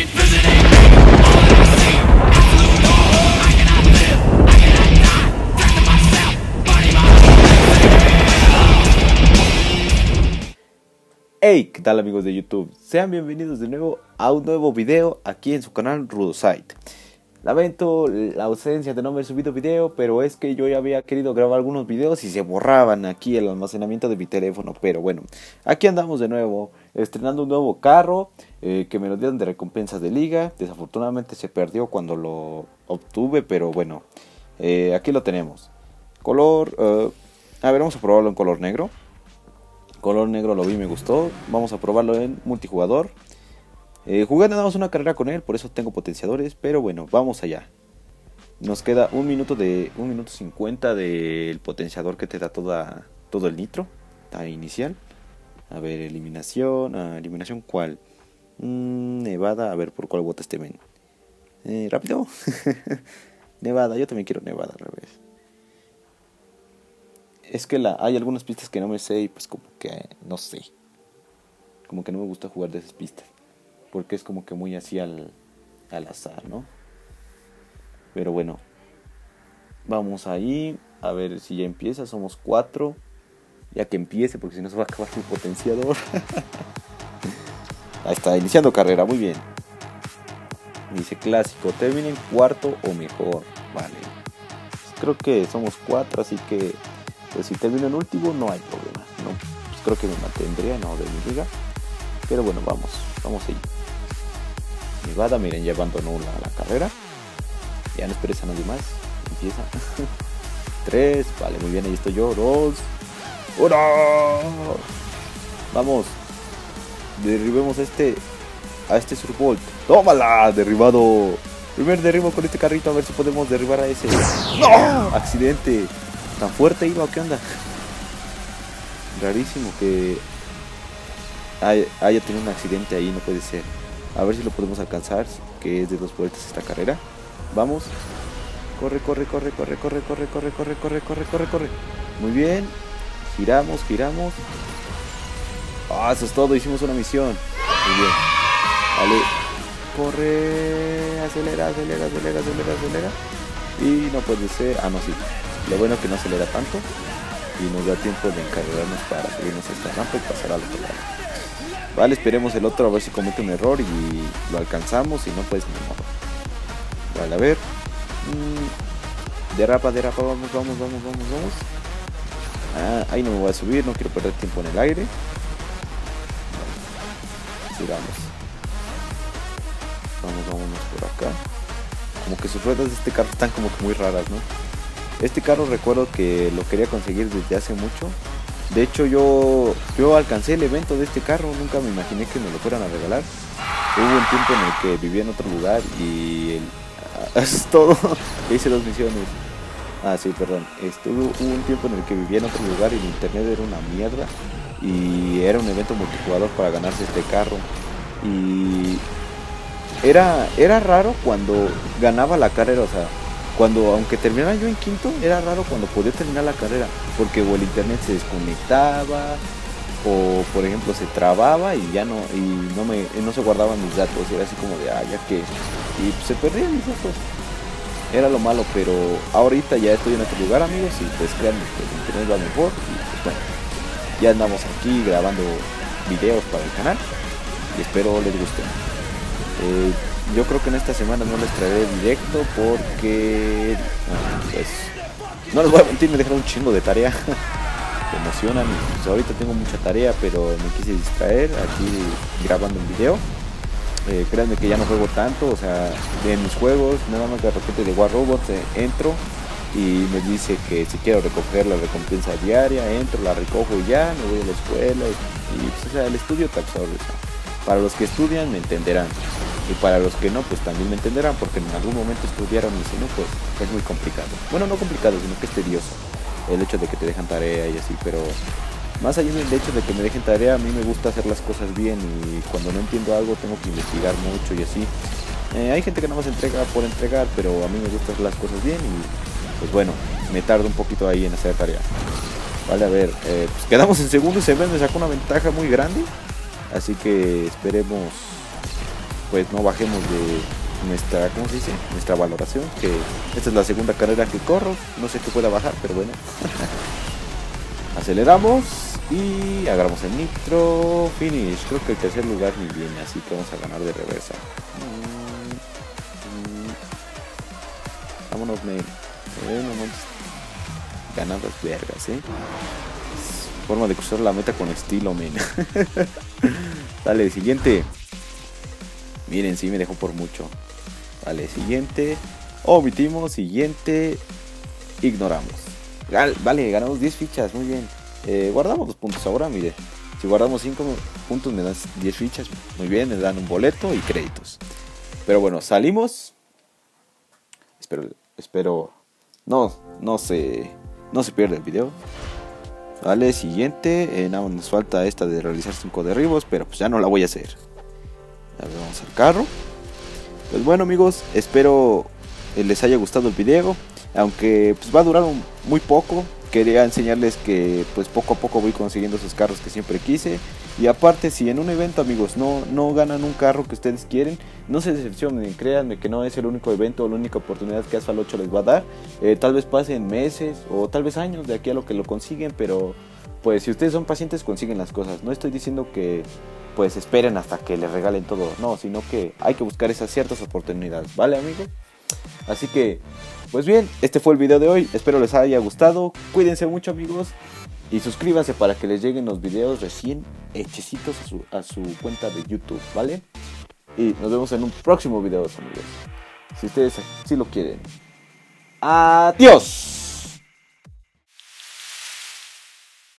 Hey, ¿qué tal amigos de YouTube? Sean bienvenidos de nuevo a un nuevo video aquí en su canal Rudosite. Lamento la ausencia de no haber subido video, pero es que yo ya había querido grabar algunos videos y se borraban aquí el almacenamiento de mi teléfono. Pero bueno, aquí andamos de nuevo, estrenando un nuevo carro que me lo dieron de recompensas de liga. Desafortunadamente se perdió cuando lo obtuve, pero bueno, aquí lo tenemos. Color, a ver, vamos a probarlo en color negro. Color negro lo vi y me gustó. Vamos a probarlo en multijugador. Jugué nada más una carrera con él, por eso tengo potenciadores. Pero bueno, vamos allá. Nos queda 1 minuto 50 del potenciador que te da todo el nitro inicial. A ver, eliminación. ¿Eliminación cuál? Nevada, a ver por cuál botas te ven. ¿Rápido? Nevada, yo también quiero Nevada al revés. Es que hay algunas pistas que no me sé y pues como que no sé. Como que no me gusta jugar de esas pistas. Porque es como que muy así al azar, ¿no? Pero bueno. Vamos ahí. A ver si ya empieza. Somos 4. Ya que empiece porque si no se va a acabar mi potenciador. Ahí está, iniciando carrera, muy bien. Dice clásico, terminen cuarto o mejor. Vale. Pues creo que somos 4, así que... Pues si termino en último no hay problema, no, pues creo que me mantendría, no de mi liga. Pero bueno, vamos ahí. Nevada, miren, ya abandonó la carrera. Ya no esperes a nadie más. Empieza. 3, vale, muy bien, ahí estoy yo. 2, 1. Vamos. Derribemos a este Surbolt. ¡Tómala! Derribado. Primer derribo con este carrito, a ver si podemos derribar a ese. ¡No! Accidente. ¿Tan fuerte iba o qué onda? Rarísimo que haya tenido un accidente ahí, no puede ser. A ver si lo podemos alcanzar, que es de 2 vueltas esta carrera. Vamos. Corre. Muy bien. Giramos. Eso es todo, hicimos una misión. Muy bien. Vale. Corre. Acelera. Y no puede ser. No, sí. Lo bueno que no acelera tanto y nos da tiempo de encargarnos para subirnos a esta rampa y pasar al otro lado. Vale, esperemos el otro a ver si comete un error y lo alcanzamos, si no pues ni modo. Vale, a ver. Derrapa, vamos. Ahí no me voy a subir, no quiero perder tiempo en el aire. Vale. Sigamos. Vámonos por acá. Como que sus ruedas de este carro están como que muy raras, ¿no? Este carro recuerdo que lo quería conseguir desde hace mucho. De hecho yo alcancé el evento de este carro. Nunca me imaginé que me lo fueran a regalar. Hubo un tiempo en el que vivía en otro lugar y es todo. Hice 2 misiones. Sí, perdón. Hubo un tiempo en el que vivía en otro lugar y el internet era una mierda. Y era un evento multijugador para ganarse este carro. Y era raro cuando ganaba la carrera, o sea, aunque terminara yo en quinto, era raro cuando podía terminar la carrera, porque o el internet se desconectaba, o por ejemplo se trababa y ya no se guardaban mis datos, y era así como de ya que, y se perdían mis datos. Era lo malo, pero ahorita ya estoy en otro lugar, amigos, y pues créanme que el internet va mejor, y pues bueno, ya andamos aquí grabando videos para el canal, y espero les guste. Yo creo que en esta semana no les traeré directo porque pues no les voy a mentir, me dejaron un chingo de tarea. Me emocionan y pues ahorita tengo mucha tarea, pero me quise distraer aquí grabando un video. Créanme que ya no juego tanto, o sea, en mis juegos nada más de repente de War Robots entro y me dice que si quiero recoger la recompensa diaria, entro, la recojo y ya me voy a la escuela y pues, o sea, el estudio te absorbe. Para los que estudian me entenderán. Y para los que no, pues también me entenderán, porque en algún momento estudiaron y si no, pues es muy complicado. Bueno, no complicado, sino que es tedioso el hecho de que te dejan tarea y así, pero más allá del hecho de que me dejen tarea, a mí me gusta hacer las cosas bien y cuando no entiendo algo tengo que investigar mucho y así. Hay gente que nada más entrega por entregar, pero a mí me gusta hacer las cosas bien y pues bueno, me tardo un poquito ahí en hacer tarea. Vale, a ver, pues quedamos en segundo y se me sacó una ventaja muy grande, así que esperemos pues no bajemos de nuestra, ¿cómo se dice? Nuestra valoración, que esta es la segunda carrera que corro, no sé qué pueda bajar, pero bueno. Aceleramos y agarramos el nitro, finish. Creo que el tercer lugar ni viene, así que vamos a ganar de reversa. Vámonos, men. No manches. Ganadas vergas, forma de cruzar la meta con estilo, men. Dale, siguiente. Miren, sí me dejó por mucho. Vale, siguiente. Omitimos, siguiente. Ignoramos. Vale, ganamos 10 fichas, muy bien. Guardamos los puntos ahora, mire. Si guardamos 5 puntos me dan 10 fichas. Muy bien, me dan un boleto y créditos. Pero bueno, salimos. Espero. No se pierde el video. Vale, siguiente. Nada más nos falta esta de realizar 5 derribos, pero pues ya no la voy a hacer. A ver, vamos al carro. Pues bueno, amigos, espero les haya gustado el video. Aunque pues va a durar muy poco. Quería enseñarles que pues poco a poco voy consiguiendo esos carros que siempre quise. Y aparte, si en un evento, amigos, no ganan un carro que ustedes quieren, no se decepcionen, créanme que no es el único evento o la única oportunidad que Asphalt 8 les va a dar. Tal vez pasen meses o tal vez años de aquí a lo que lo consiguen, pero pues si ustedes son pacientes consiguen las cosas. No estoy diciendo que pues esperen hasta que les regalen todo, no, sino que hay que buscar esas ciertas oportunidades, ¿vale, amigos? Así que, pues bien, este fue el video de hoy, espero les haya gustado, cuídense mucho, amigos, y suscríbanse para que les lleguen los videos recién hechecitos a su cuenta de YouTube, ¿vale? Y nos vemos en un próximo video, amigos, si ustedes sí lo quieren. ¡Adiós!